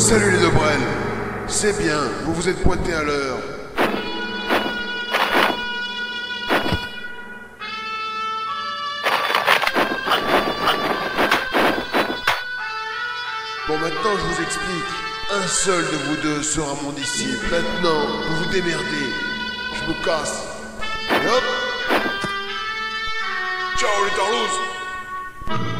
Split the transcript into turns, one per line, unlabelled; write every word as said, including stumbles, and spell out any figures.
Salut les Debrel. C'est bien, vous vous êtes pointés à l'heure. Bon, maintenant je vous explique. Un seul de vous deux sera mon disciple. Maintenant, vous vous démerdez. Je me casse. Et hop. Ciao les Tarlouse.